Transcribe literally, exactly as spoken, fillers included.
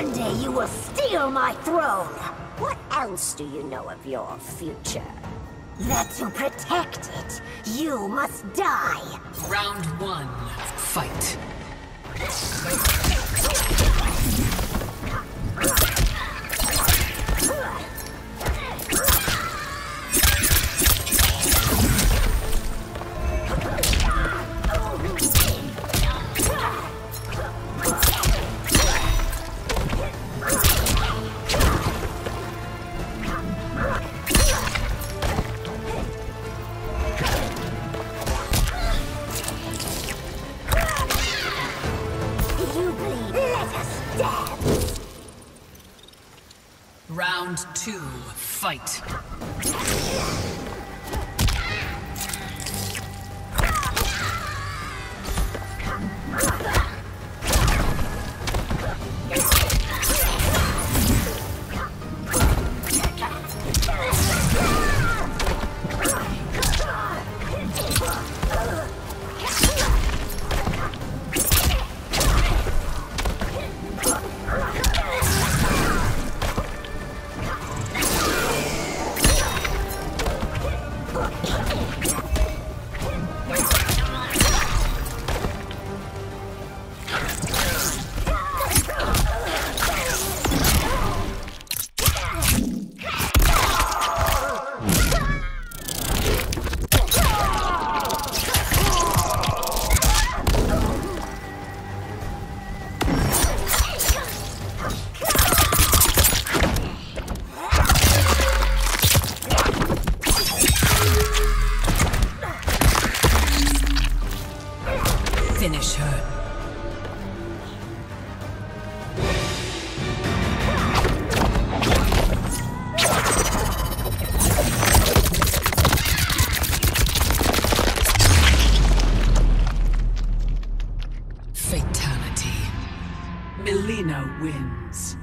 One day you will steal my throne! What else do you know of your future? That to protect it, you must die! Round one, fight. Round two, fight. Finish her. Fatality. Mileena wins.